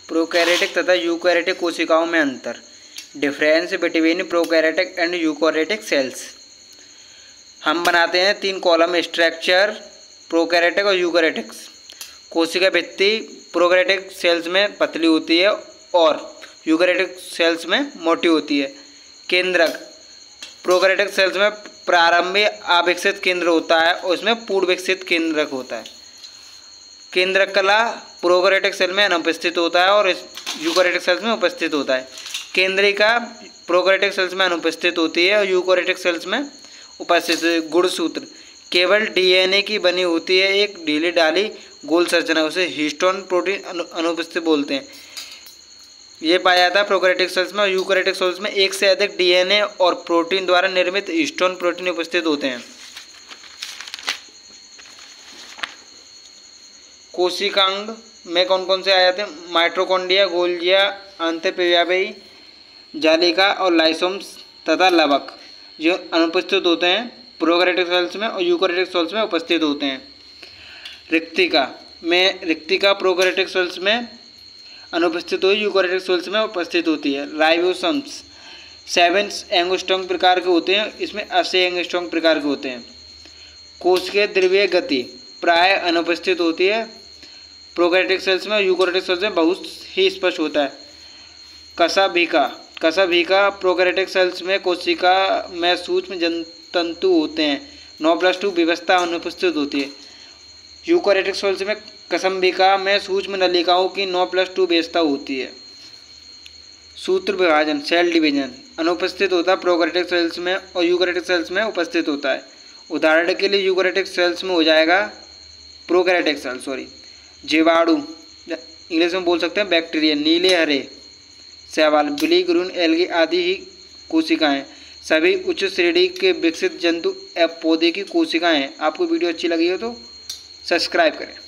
Prokaryotic तथा eukaryotic कोशिकाओं में अंतर। Difference between prokaryotic and eukaryotic cells. हम बनाते हैं 3 कॉलम स्ट्रक्चर प्रोकैरियोटिक और यूकैरियोटिक। कोशिका भित्ति प्रोकैरियोटिक सेल्स में पतली होती है और यूकैरियोटिक सेल्स में मोटी होती है। केंद्रक प्रोकैरियोटिक सेल्स में प्रारंभिक अविकसित केंद्र होता है और इसमें पूर्ण विकसित केंद्रक होता है। केंद्रक कला प्रोकैरियोटिक सेल में अनुपस्थित होता है और यूकैरियोटिक सेल्स में उपस्थित होता है। केंद्रिका प्रोकैरियोटिक सेल्स में अनुपस्थित होती है और यूकैरियोटिक सेल्स में उपस्थित। गुणसूत्र केवल डीएनए की बनी होती है एक ढीली ढाली गोल संरचना, उसे हिस्टोन प्रोटीन अनुपस्थित बोलते हैं। ये पाया जाता है प्रोकैरियोटिक सेल्स में और यूकैरियोटिक सेल्स में एक से अधिक डीएनए और प्रोटीन द्वारा निर्मित हिस्टोन प्रोटीन उपस्थित होते हैं। कोशिकांग में कौन कौन से आ जाते हैं? माइटोकॉन्ड्रिया, गोल्जिया, अंतःपेशियावी जालिका और लाइसोम्स तथा लवक जो अनुपस्थित होते हैं प्रोकैरियोटिक सेल्स में और यूकैरियोटिक सेल्स में उपस्थित होते हैं। रिक्तिका प्रोकैरियोटिक सेल्स में अनुपस्थित हुई यूकैरियोटिक सेल्स में उपस्थित होती है। राइबोसोम्स 7 एंगस्ट्रॉम प्रकार के होते हैं, इसमें 80 एंगस्ट्रॉम प्रकार के होते हैं। कोशिकीय द्रव्य गति प्राय अनुपस्थित होती है प्रोकैरियोटिक सेल्स में और यूकैरियोटिक सेल्स में बहुत ही स्पष्ट होता है। कशभिका प्रोकैरियोटिक सेल्स में कोशिका में सूक्ष्म तंतु होते हैं। 9+2 व्यवस्था अनुपस्थित होती है। यूकैरियोटिक सेल्स में कशभिका में सूक्ष्म नलिकाओं की 9+2 व्यवस्था होती है। सूत्र विभाजन सेल डिवीजन अनुपस्थित होता है प्रोकैरियोटिक सेल्स में और यूकैरियोटिक सेल्स में उपस्थित होता है। उदाहरण के लिए यूकैरियोटिक सेल्स में हो जाएगा प्रोकैरियोटिक सेल जीवाणु, इंग्लिश में बोल सकते हैं बैक्टीरिया, नीले हरे शैवाल, बिली ग्रीन एल्गी आदि ही कोशिकाएं सभी उच्च श्रेणी के विकसित जंतु एवं पौधे की कोशिकाएं हैं। आपको वीडियो अच्छी लगी हो तो सब्सक्राइब करें।